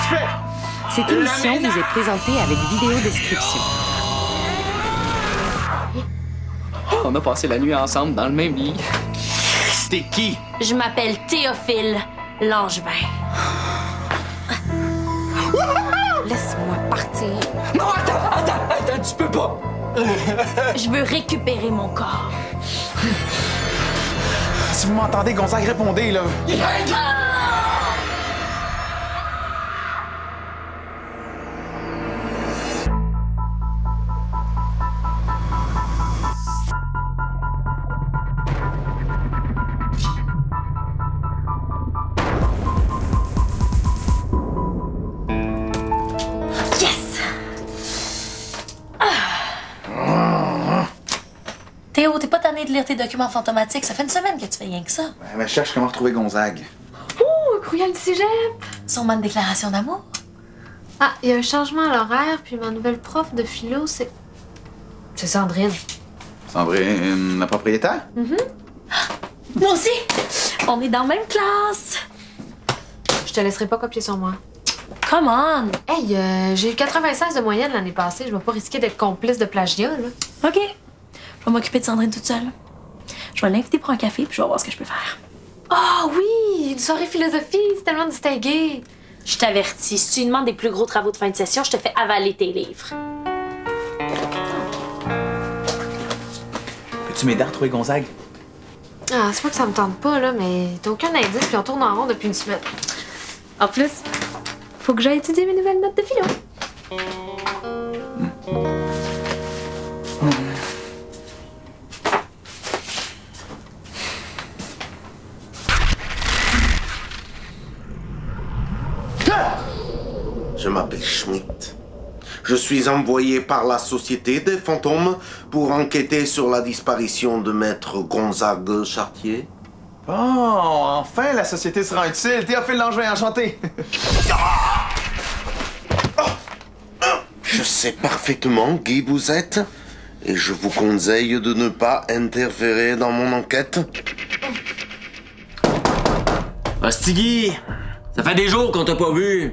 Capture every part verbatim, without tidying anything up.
tu fais? Cette émission vous est présentée avec vidéo description. On a passé la nuit ensemble dans le même lit. C'était qui? Je m'appelle Théophile Langevin. Laisse-moi partir. Non, attends, attends, attends, tu peux pas. Je veux récupérer mon corps. Si vous m'entendez, Gonzague, répondez, là. Théo, t'es pas tanné de lire tes documents fantomatiques? Ça fait une semaine que tu fais rien que ça. Ouais, mais je cherche comment retrouver Gonzague. Oh, courriel du cégep! Sûrement une déclaration d'amour. Ah, il y a un changement à l'horaire, puis ma nouvelle prof de philo, c'est... C'est Sandrine. Sandrine, la propriétaire? Mm-hmm. Moi aussi! On est dans la même classe! Je te laisserai pas copier sur moi. Come on! Hey, euh, j'ai eu quatre-vingt-seize de moyenne l'année passée. Je vais pas risquer d'être complice de plagiat, là. OK. Je vais m'occuper de Sandrine toute seule. Je vais l'inviter pour un café, puis je vais voir ce que je peux faire. Ah oui! Une soirée philosophie, c'est tellement distingué. Je t'avertis, si tu lui demandes des plus gros travaux de fin de session, je te fais avaler tes livres. Peux-tu m'aider à retrouver Gonzague? Ah, c'est pas que ça me tente pas, là, mais t'as aucun indice, puis on tourne en rond depuis une semaine. En plus, faut que j'aille étudier mes nouvelles notes de philo. Je m'appelle Schmidt. Je suis envoyé par la Société des Fantômes pour enquêter sur la disparition de maître Gonzague Chartier. Oh, enfin, la société sera utile. Théophile Langevin, enchanté. Je sais parfaitement qui vous êtes et je vous conseille de ne pas interférer dans mon enquête. Hostigui! Ça fait des jours qu'on t'a pas vu!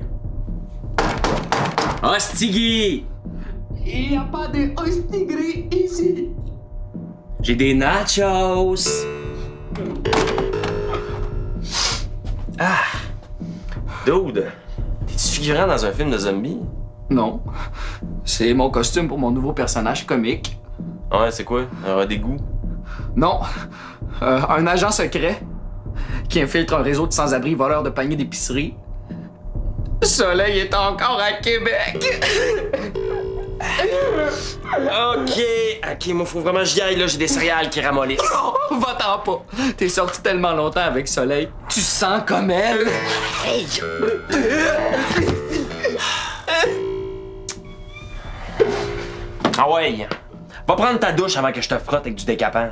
Hostigui! Il n'y a pas de hostigri ici. J'ai des nachos! Ah! Dude! T'es-tu figurant dans un film de zombies? Non. C'est mon costume pour mon nouveau personnage comique. Ouais, c'est quoi? Un dégoût? Non. Euh, un agent secret qui infiltre un réseau de sans-abri voleurs de paniers d'épicerie. Soleil est encore à Québec! Ok, ok, moi faut vraiment que j'y aille, là, j'ai des céréales qui ramollissent. Oh, va-t'en pas! T'es sorti tellement longtemps avec Soleil. Tu sens comme elle! Hey! Ah ouais! Va prendre ta douche avant que je te frotte avec du décapant.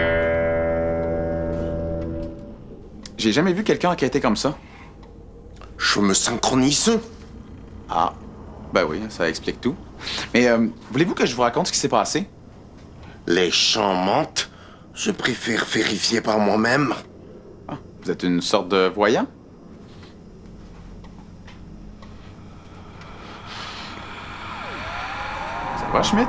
J'ai jamais vu quelqu'un enquêter comme ça. Je me synchronise. Ah, ben oui, ça explique tout. Mais euh, voulez-vous que je vous raconte ce qui s'est passé? Les champs mentent. Je préfère vérifier par moi-même. Ah, vous êtes une sorte de voyant? Ça va, Schmidt?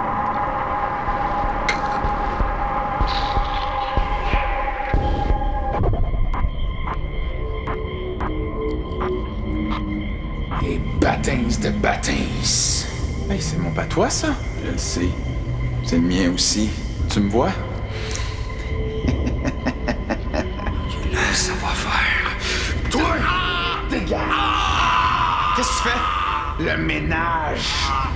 Et bâtins de bâtins. Hey, c'est mon patois, ça? Je le sais. C'est le mien aussi. Tu me vois? Ça va faire. Toi! Dégage! Qu'est-ce que tu fais? Le ménage.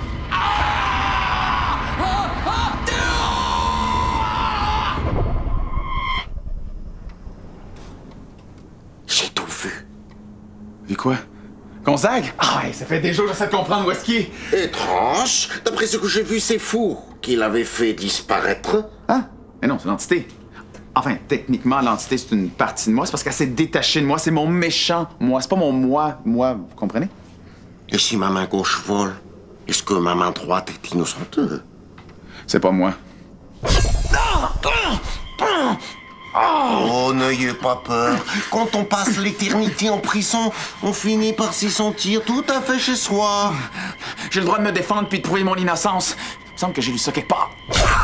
J'ai tout vu. Vu quoi? Gonzague? Ah, hey, ça fait des jours que j'essaie de comprendre où est-ce qu'il est. Étrange. D'après ce que j'ai vu, c'est fou qu'il avait fait disparaître. Hein? Mais non, c'est l'entité. Enfin, techniquement, l'entité, c'est une partie de moi. C'est parce qu'elle s'est détachée de moi. C'est mon méchant moi. C'est pas mon moi, moi. Vous comprenez? Et si ma main gauche vole, est-ce que ma main droite est innocente? C'est pas moi. Oh, n'ayez pas peur. Quand on passe l'éternité en prison, on finit par s'y sentir tout à fait chez soi. J'ai le droit de me défendre puis de prouver mon innocence. Il me semble que j'ai lu ça quelque part.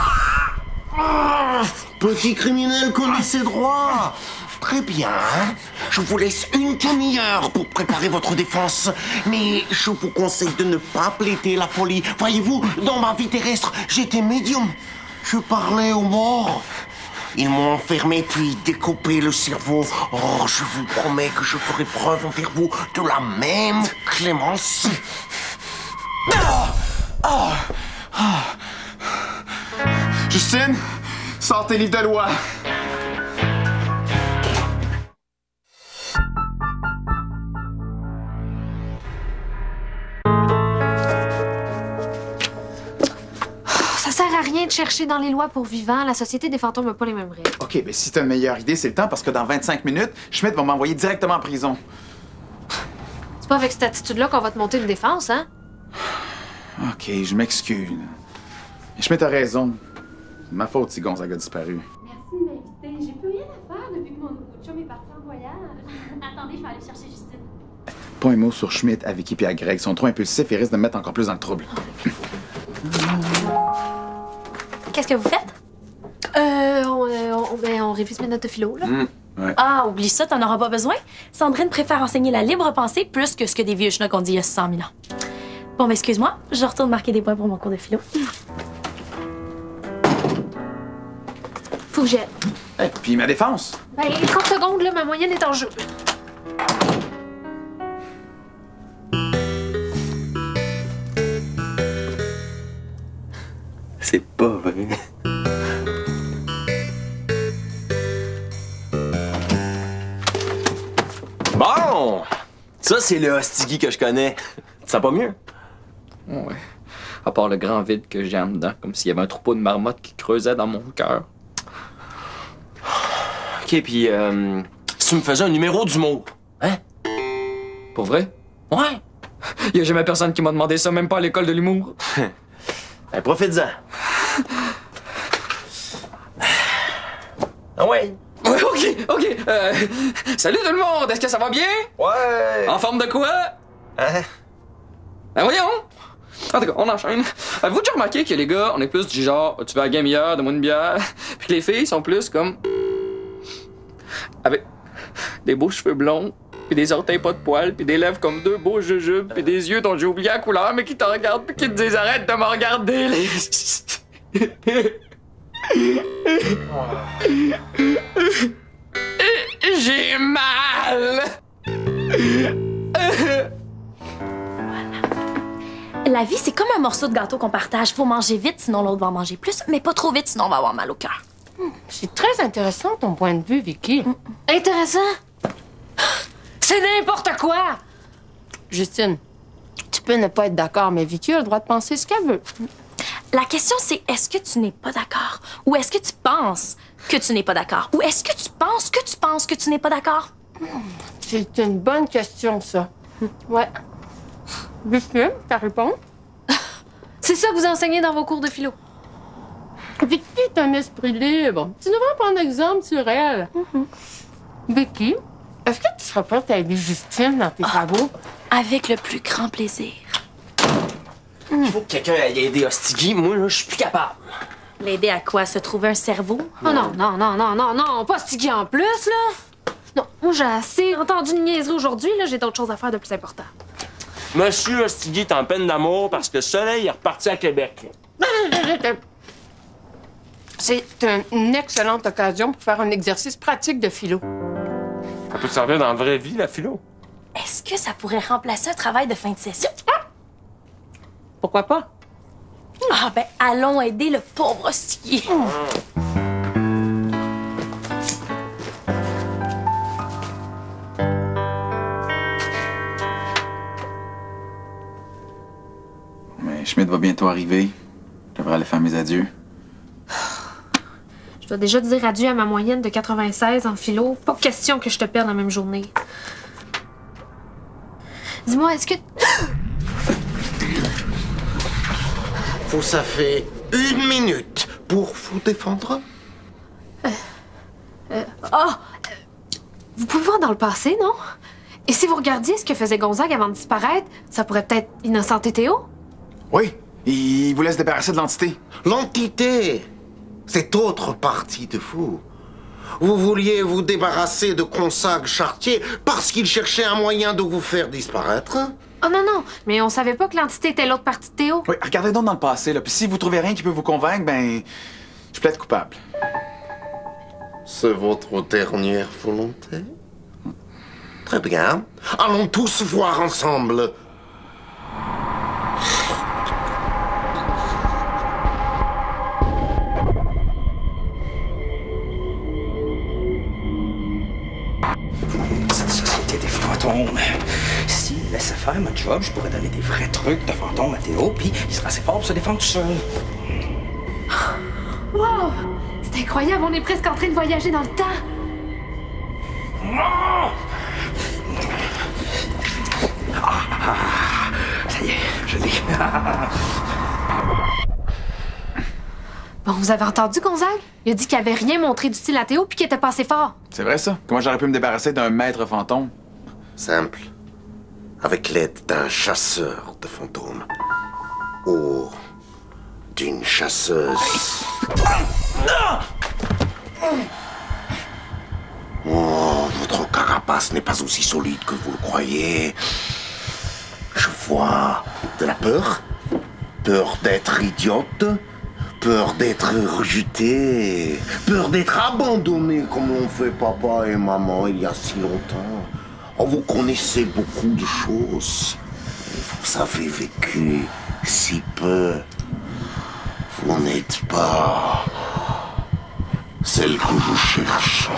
Petit criminel connaît ses droits. Très bien. Je vous laisse une demi-heure pour préparer votre défense. Mais je vous conseille de ne pas plaider la folie. Voyez-vous, dans ma vie terrestre, j'étais médium. Je parlais aux morts. Ils m'ont enfermé puis découpé le cerveau. Oh, je vous promets que je ferai preuve envers vous de la même clémence. Ah! Ah! Ah! Justine, sors tes livres de loi. Ça sert à rien de chercher dans les lois pour vivants. La Société des fantômes n'a pas les mêmes règles. OK, ben si t'as une meilleure idée, c'est le temps parce que dans vingt-cinq minutes, Schmidt va m'envoyer directement en prison. C'est pas avec cette attitude-là qu'on va te monter une défense, hein? OK, je m'excuse. Schmidt a raison. C'est ma faute si Gonzaga a disparu. Merci de m'inviter. J'ai plus rien à faire depuis que mon nouveau chum est parti en voyage. Attendez, je vais aller chercher Justine. Pas un mot sur Schmidt, à Vicky et à Greg. Ils sont trop impulsifs et risquent de me mettre encore plus dans le trouble. Qu'est-ce que vous faites? Euh, on, euh, on, ben, on révise mes notes de philo, là. Mmh, ouais. Ah, oublie ça, t'en auras pas besoin. Sandrine préfère enseigner la libre pensée plus que ce que des vieux schnocks ont dit il y a cent mille ans. Bon, ben excuse-moi, je retourne marquer des points pour mon cours de philo. Faut que j'aille. Et puis ma défense. Ben, trente secondes, là, ma moyenne est en jeu. C'est pas vrai. Bon! Ça, c'est le hostigui que je connais. Tu sens pas mieux? Ouais. À part le grand vide que j'ai en dedans, comme s'il y avait un troupeau de marmottes qui creusait dans mon cœur. OK, puis euh, si tu me faisais un numéro d'humour, hein? Pour vrai? Ouais! Y a jamais personne qui m'a demandé ça, même pas à l'école de l'humour. Ben, profite-en. Ah ouais? Ouais, ok, ok. Euh, salut tout le monde, est-ce que ça va bien? Ouais! En forme de quoi? Hein? Ben voyons! En tout cas, on enchaîne. Avez-vous déjà remarqué que les gars, on est plus du genre, tu veux la game hier, donne-moi une bière, puis que les filles sont plus comme. Avec des beaux cheveux blonds, puis des orteils pas de poils, puis des lèvres comme deux beaux jujubes, puis des yeux dont j'ai oublié la couleur, mais qui te regardent, puis qui te disent arrête de me regarder, les. J'ai mal! La vie, c'est comme un morceau de gâteau qu'on partage. Faut manger vite, sinon l'autre va en manger plus, mais pas trop vite, sinon on va avoir mal au cœur. C'est très intéressant ton point de vue, Vicky. Mm. Intéressant? C'est n'importe quoi! Justine, tu peux ne pas être d'accord, mais Vicky a le droit de penser ce qu'elle veut. La question, c'est est-ce que tu n'es pas d'accord? Ou est-ce que tu penses que tu n'es pas d'accord? Ou est-ce que tu penses que tu penses que tu n'es pas d'accord? C'est une bonne question, ça. Ouais. Justine, ta réponse? C'est ça que vous enseignez dans vos cours de philo? Vicky est un esprit libre. Tu devrais prendre exemple sur elle. Mm-hmm. Vicky, est-ce que tu serais prête à aider Justine dans tes travaux? Avec le plus grand plaisir. Il faut que quelqu'un aille aider Hostigui. Moi, là, je suis plus capable. L'aider à quoi? Se trouver un cerveau? Oh non, non, non, non, non, non, pas Stiggy en plus, là! Non, moi j'ai assez entendu une niaiserie aujourd'hui, là, j'ai d'autres choses à faire de plus important. Monsieur Hostigui est en peine d'amour parce que le soleil est reparti à Québec. C'est un- une excellente occasion pour faire un exercice pratique de philo. Ça peut te servir dans la vraie vie, la philo. Est-ce que ça pourrait remplacer un travail de fin de session? Pourquoi pas? Ah ben, allons aider le pauvre hostilier. Mais Schmidt va bientôt arriver. Je devrais aller faire mes adieux. Je dois déjà dire adieu à ma moyenne de quatre-vingt-seize en philo. Pas question que je te perde la même journée. Dis-moi, est-ce que... Vous avez une minute pour vous défendre. Euh, euh, Ah! Euh, vous pouvez voir dans le passé, non? Et si vous regardiez ce que faisait Gonzague avant de disparaître, ça pourrait peut-être innocenter Théo? Oui, il voulait se débarrasser de l'entité. L'entité? Cette autre partie de vous. Vous vouliez vous débarrasser de Gonzague Chartier parce qu'il cherchait un moyen de vous faire disparaître? Oh non, non, mais on savait pas que l'entité était l'autre partie de Théo. Oui, regardez donc dans le passé, là. Puis si vous trouvez rien qui peut vous convaincre, ben, je plaide coupable. C'est votre dernière volonté? Très bien. Allons tous voir ensemble. Cette société des fantômes. S'il me laissait faire ma job, je pourrais donner des vrais trucs de fantômes à Théo, puis il serait assez fort pour se défendre tout seul. Wow! C'est incroyable, on est presque en train de voyager dans le temps. Ah, ah, ça y est, je l'ai. Bon, vous avez entendu Gonzague? Il a dit qu'il avait rien montré d'utile à Théo puis qu'il était pas assez fort. C'est vrai, ça? Comment j'aurais pu me débarrasser d'un maître fantôme? Simple. Avec l'aide d'un chasseur de fantômes. Ou d'une chasseuse. Oh, votre carapace n'est pas aussi solide que vous le croyez. Je vois de la peur. Peur d'être idiote. Peur d'être rejeté. Peur d'être abandonné comme l'ont fait papa et maman il y a si longtemps. Oh, vous connaissez beaucoup de choses. Vous avez vécu si peu. Vous n'êtes pas celle que je cherche.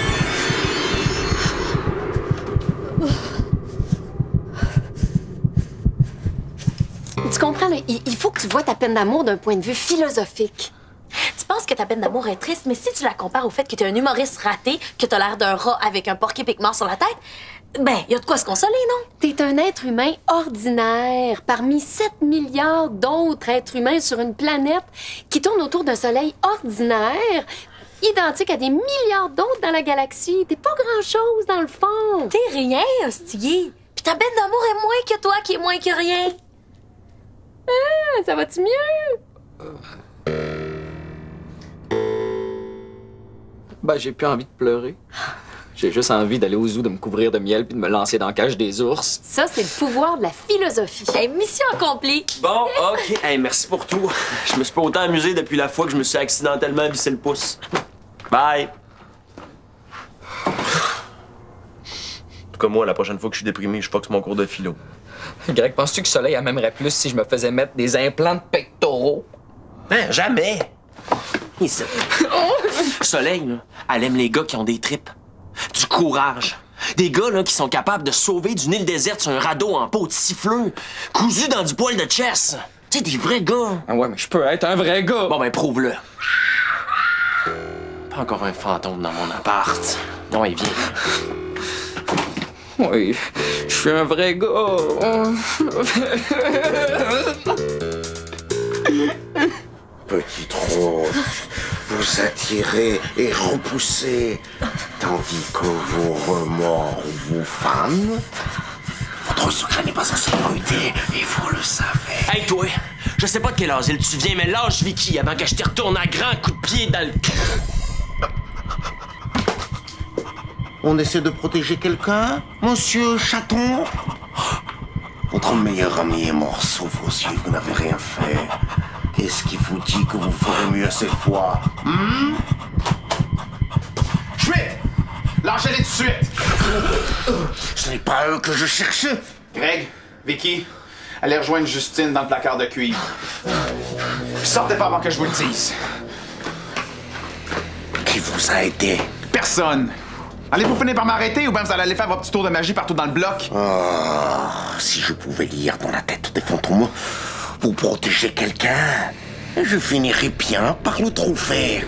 Tu comprends, là? Il, il faut que tu vois ta peine d'amour d'un point de vue philosophique. Tu penses que ta peine d'amour est triste, mais si tu la compares au fait que t'es un humoriste raté, que t'as l'air d'un rat avec un porc-épic mort sur la tête, ben, y a de quoi se consoler, non? T'es un être humain ordinaire parmi sept milliards d'autres êtres humains sur une planète qui tourne autour d'un soleil ordinaire, identique à des milliards d'autres dans la galaxie. T'es pas grand-chose, dans le fond. T'es rien, hostilier. Puis ta peine d'amour est moins que toi, qui est moins que rien. Ah, ça va-tu mieux? Ben, j'ai plus envie de pleurer. J'ai juste envie d'aller au zoo, de me couvrir de miel puis de me lancer dans la cage des ours. Ça, c'est le pouvoir de la philosophie. Hey, mission accomplie. Bon, OK. Hey, merci pour tout. Je me suis pas autant amusé depuis la fois que je me suis accidentellement vissé le pouce. Bye. En tout cas, moi, la prochaine fois que je suis déprimé, je foxe mon cours de philo. Greg, penses-tu que Soleil m'aimerait plus si je me faisais mettre des implants de pectoraux? Ben, jamais. Ici. Soleil, là, elle aime les gars qui ont des tripes. Du courage. Des gars là, qui sont capables de sauver d'une île déserte sur un radeau en peau de siffleux, cousu dans du poil de chess. Tu sais, des vrais gars. Ah ouais, mais je peux être un vrai gars. Bon, ben, prouve-le. Pas encore un fantôme dans mon appart. Non, il vient. Oui, je suis un vrai gars. Petite rose, vous attirez et repoussez, tandis que vos remords vous fanent. Votre soutien n'est pas en sécurité, et vous le savez. Hey, toi, je sais pas de quel asile tu viens, mais lâche Vicky avant que je te retourne à grands coups de pied dans le cul. On essaie de protéger quelqu'un, monsieur Chaton? Votre meilleur ami est mort sous vos yeux, vous n'avez rien fait. Qu'est-ce qui vous dit que vous ferez mieux cette fois? Hmm? Schmidt! Lâchez-les tout de suite! Ce n'est pas eux que je cherche. Greg, Vicky, allez rejoindre Justine dans le placard de cuivre. Puis sortez pas avant que je vous le dise. Qui vous a aidé? Personne! Allez-vous finir par m'arrêter ou bien vous allez aller faire votre petit tour de magie partout dans le bloc? Oh, si je pouvais lire dans la tête des fantômes, vous protéger quelqu'un, je finirais bien par le trouver.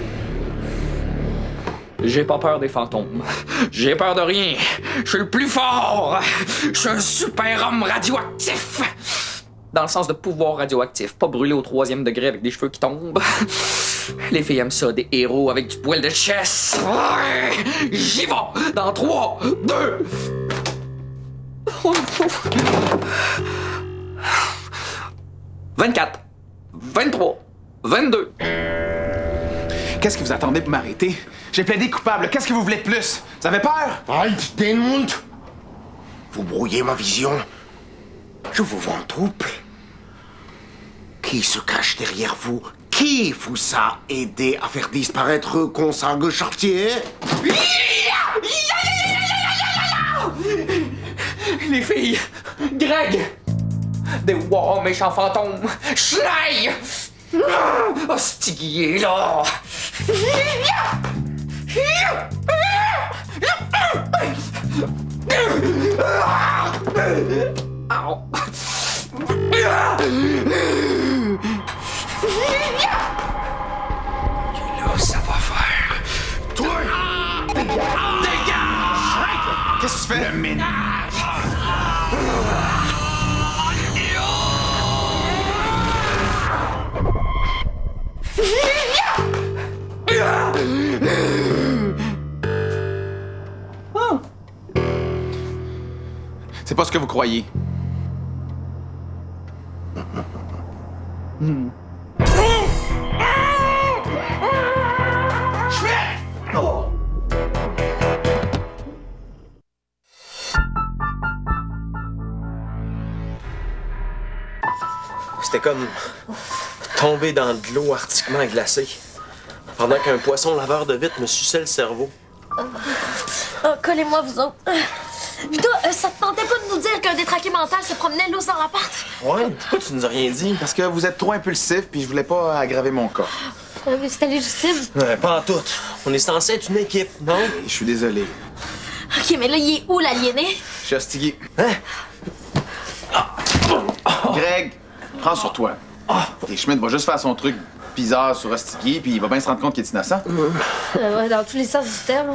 J'ai pas peur des fantômes. J'ai peur de rien. Je suis le plus fort. Je suis un super homme radioactif. Dans le sens de pouvoir radioactif, pas brûlé au troisième degré avec des cheveux qui tombent. Les filles aiment ça, des héros avec du poil de chess. Ouais, j'y vais! Dans trois, deux... vingt-quatre, vingt-trois, vingt-deux. Qu'est-ce que vous attendez pour m'arrêter? J'ai plaidé coupable. Qu'est-ce que vous voulez de plus? Vous avez peur? Halt den Mund! Vous brouillez ma vision. Je vous vois en trouble. Qui se cache derrière vous? Qui vous a aidé à faire disparaître Consangue Chartier? Les filles! Greg! Des wow, méchants fantômes! Schneid! Hostie qui est là! Au! Là, ça va faire. Toi! Dégage! Qu'est-ce que tu fais? Le ménage! C'est pas ce que vous croyez. Hmm. C'était comme tomber dans de l'eau arctiquement glacée. Pendant qu'un poisson laveur de vitre me suçait le cerveau. Oh, collez-moi, vous autres. Vito, euh, ça te tentait pas de nous dire qu'un détraqué mental se promenait lousse dans l'appart? Ouais, pourquoi tu nous as rien dit? Parce que vous êtes trop impulsif, puis je voulais pas aggraver mon cas. Euh, mais c'était légitime. Ouais, pas en tout. On est censé être une équipe, non? Je suis désolé. OK, mais là, il est où, l'aliéné? Je suis hostigué. Hein? Greg, prends sur toi. Et Schmidt va juste faire son truc bizarre sur hostigué, puis il va bien se rendre compte qu'il est innocent. Euh, ouais, dans tous les sens du terme.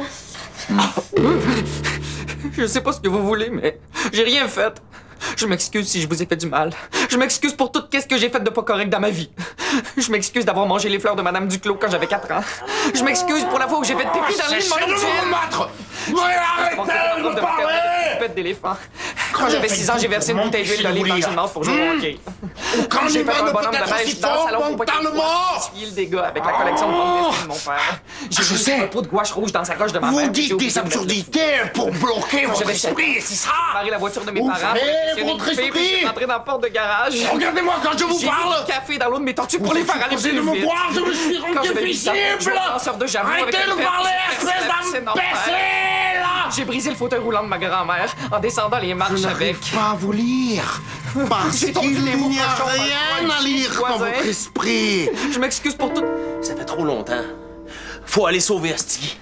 Je sais pas ce que vous voulez, mais j'ai rien fait. Je m'excuse si je vous ai fait du mal. Je m'excuse pour tout ce que j'ai fait de pas correct dans ma vie. Je m'excuse d'avoir mangé les fleurs de Madame Duclos quand j'avais quatre ans. Je m'excuse pour la fois où j'ai fait pipi dans le lit de mon oncle. Arrêtez de me parler! Pète d'éléphant. Quand j'avais six ans, j'ai versé une bouteille d'huile d'olive dans le gymnase pour jouer au hockey. Quand J'ai il fait va un ne bonhomme peut de être neige aussi dans le fort salon pour pas qu'il mentalement! essuyer le dégât avec la collection de bandes dessinées de mon père. J'ai Je mis sais. un pot de gouache rouge dans sa coche de ma Vous mère. puis j'ai dites oublié des de mettre le absurdités pour bloquer votre J'avais esprit, c'est ça? Préparé la voiture de mes Ouvrez parents pour réquisitionner votre une fille, puis esprit. je suis rentré dans la porte de garage. Regardez-moi quand je vous J'ai parle! mis du café dans l'eau de mes tortues pour Vous les êtes faire aller supposé plus de me vite. voir, je me suis rendu Quand j'avais huit ans, je visible! jouais au lanceur de javelot avec Arrêtez le de père, parler, j'ai espèce percé la piscine d'enfer. d'imbécile! J'ai brisé le fauteuil roulant de ma grand-mère en descendant les Je marches avec. n'arrive pas à vous lire. Parce J'ai tombé qu'il les mots n'y a cochons par rien toi, à lire voisin. dans votre esprit. Je m'excuse pour tout. Ça fait trop longtemps. Faut aller sauver Hostigui.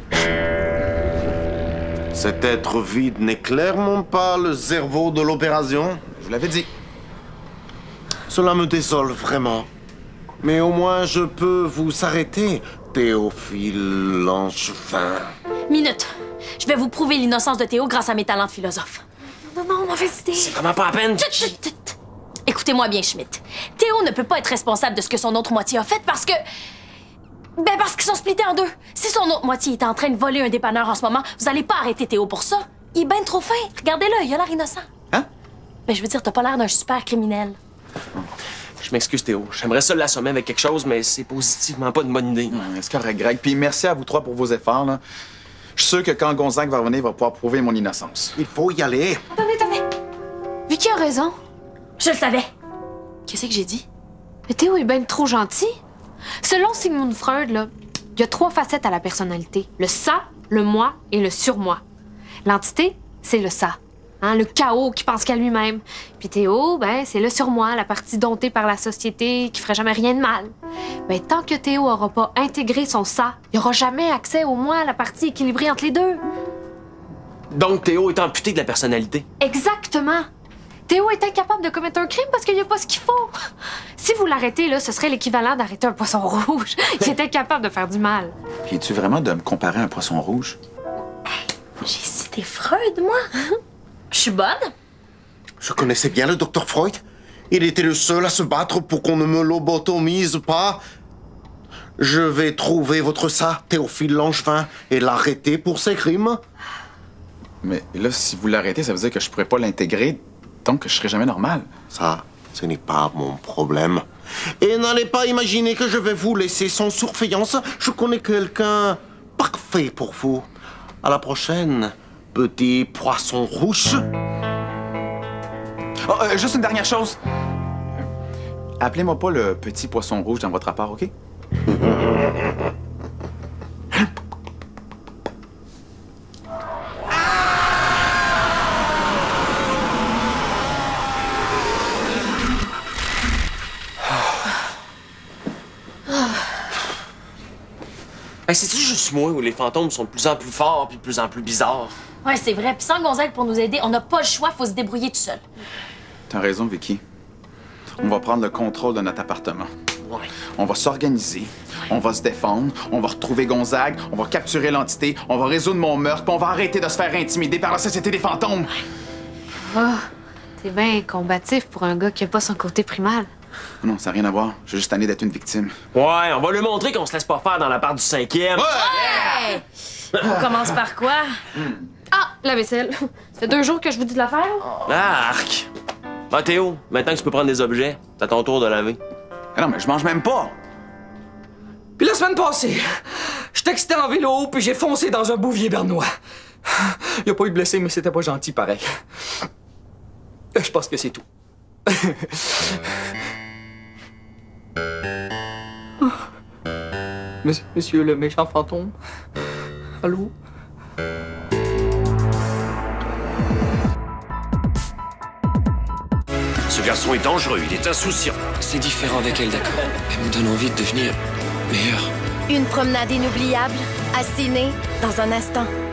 Cet être vide n'est clairement pas le cerveau de l'opération. Je vous l'avais dit. Cela me désole vraiment. Mais au moins je peux vous arrêter, Théophile Langevin. Minute. Je vais vous prouver l'innocence de Théo grâce à mes talents de philosophe. Non, non, mauvaise idée. C'est vraiment pas à peine. Tut, tut, tut. Écoutez-moi bien, Schmidt. Théo ne peut pas être responsable de ce que son autre moitié a fait parce que... Ben parce qu'ils sont splittés en deux. Si son autre moitié est en train de voler un dépanneur en ce moment, vous allez pas arrêter Théo pour ça. Il est ben trop fin. Regardez-le, il a l'air innocent. Hein? Ben je veux dire, t'as pas l'air d'un super criminel. Je m'excuse, Théo. J'aimerais ça l'assommer avec quelque chose, mais c'est positivement pas une bonne idée. Ouais, c'est correct, Greg. Puis merci à vous trois pour vos efforts, là. Je suis sûr que quand Gonzague va revenir, il va pouvoir prouver mon innocence. Il faut y aller. Attendez, attendez. Vicky a raison. Je le savais. Qu'est-ce que j'ai dit? Mais Théo est ben trop gentil. Selon Sigmund Freud, là, il y a trois facettes à la personnalité. Le ça, le moi et le surmoi. L'entité, c'est le ça. Hein, le chaos qui pense qu'à lui-même. Puis Théo, ben, c'est le surmoi, la partie domptée par la société qui ferait jamais rien de mal. Ben, tant que Théo aura pas intégré son ça, il aura jamais accès au moi, la partie équilibrée entre les deux. Donc, Théo est amputé de la personnalité. Exactement. Théo est incapable de commettre un crime parce qu'il n'y a pas ce qu'il faut. Si vous l'arrêtez, là, ce serait l'équivalent d'arrêter un poisson rouge. Il est incapable de faire du mal. Puis es-tu vraiment de me comparer à un poisson rouge? J'ai cité Freud, moi. Je suis bonne. Je connaissais bien le docteur Freud. Il était le seul à se battre pour qu'on ne me lobotomise pas. Je vais trouver votre ça, Théophile Langevin, et l'arrêter pour ses crimes. Mais là, si vous l'arrêtez, ça veut dire que je pourrais pas l'intégrer, donc que je serai jamais normal. Ça, ce n'est pas mon problème. Et n'allez pas imaginer que je vais vous laisser sans surveillance. Je connais quelqu'un parfait pour vous. À la prochaine, petit poisson rouge. Oh, euh, juste une dernière chose. Appelez-moi pas le petit poisson rouge dans votre rapport, OK? Hey, c'est-tu juste moi où les fantômes sont de plus en plus forts puis de plus en plus bizarres? Ouais, c'est vrai. Puis sans Gonzague pour nous aider, on n'a pas le choix, faut se débrouiller tout seul. T'as raison, Vicky. On va prendre le contrôle de notre appartement. Ouais. On va s'organiser, on va se défendre, on va retrouver Gonzague, on va capturer l'entité, on va résoudre mon meurtre, puis on va arrêter de se faire intimider par la société des fantômes. Ah, t'es bien combatif pour un gars qui a pas son côté primal. Non, ça n'a rien à voir. Je suis juste tanné d'être une victime. Ouais, on va lui montrer qu'on se laisse pas faire dans la part du cinquième. Ouais! On commence par quoi? Ah, la vaisselle. Ça fait deux jours que je vous dis de la faire. Arc! Ah, Théo, maintenant que tu peux prendre des objets, c'est à ton tour de laver. Ah non, mais je mange même pas. Puis la semaine passée, je textais en vélo, puis j'ai foncé dans un bouvier bernois. Il n'y a pas eu de blessé, mais c'était pas gentil pareil. Je pense que c'est tout. Monsieur, monsieur le méchant fantôme. Allô? Ce garçon est dangereux, il est insouciant. C'est différent avec elle, d'accord. Elle me donne envie de devenir meilleur. Une promenade inoubliable à ciné dans un instant.